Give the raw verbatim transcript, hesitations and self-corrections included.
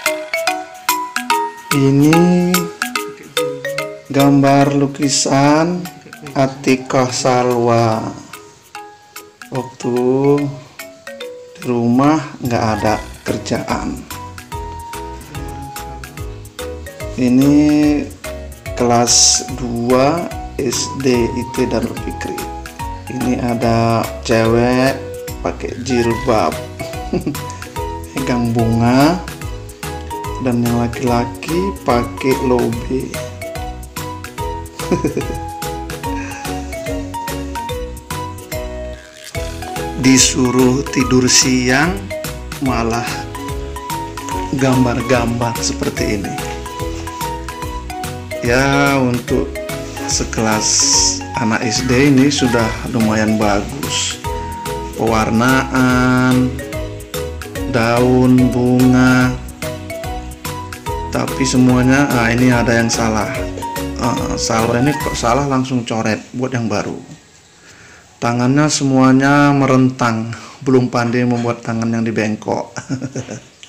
Ini gambar lukisan Atiqah Salwa waktu di rumah nggak ada kerjaan. Ini kelas dua S D I T Darul Fikri. Ini ada cewek pakai jilbab pegang bunga, dan yang laki-laki pakai lobe. Disuruh tidur siang malah gambar-gambar seperti ini. Ya, untuk sekelas anak S D ini sudah lumayan bagus. Pewarnaan, daun, bunga, tapi semuanya, ah ini ada yang salah. Uh, salah ini kok salah, langsung coret buat yang baru. Tangannya semuanya merentang, belum pandai membuat tangan yang dibengkok.